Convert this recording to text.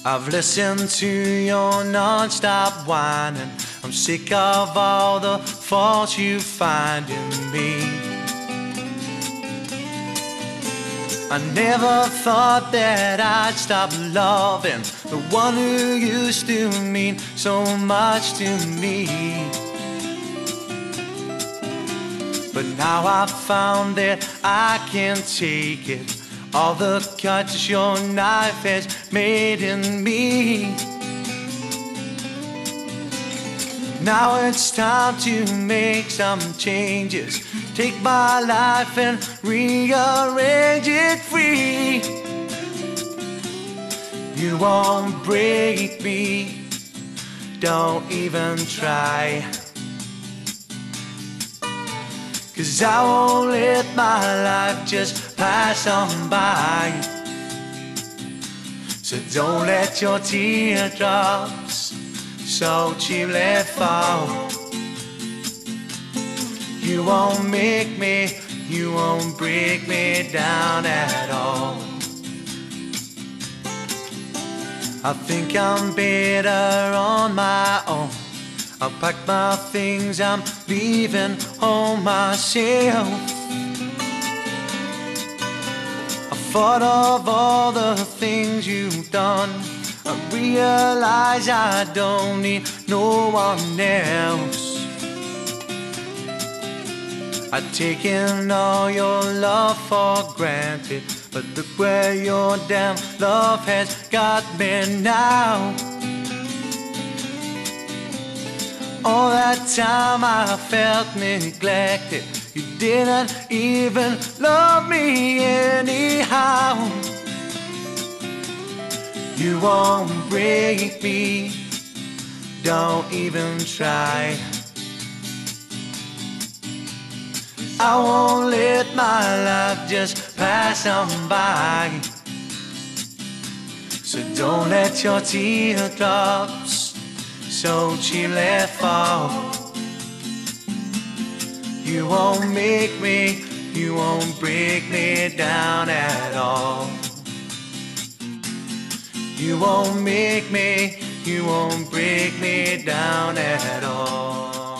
I've listened to your non-stop whining. I'm sick of all the faults you find in me. I never thought that I'd stop loving the one who used to mean so much to me. But now I've found that I can't take it, all the cuts your knife has made in me. Now it's time to make some changes, take my life and rearrange it free. You won't break me, don't even try, 'cause I won't let my life just pass on by. So don't let your teardrops so cheaply fall. You won't make me, you won't break me down at all. I think I'm better on my own. I'll pack my things, I'm leaving home myself. I thought of all the things you've done. I realize I don't need no one else. I've taken all your love for granted, but look where your damn love has got me now. All that time I felt neglected, you didn't even love me anyhow. You won't break me, don't even try. I won't let my life just pass on by. So don't let your teardrops so cheaply fall. You won't make me, you won't break me down at all. You won't make me, you won't break me down at all.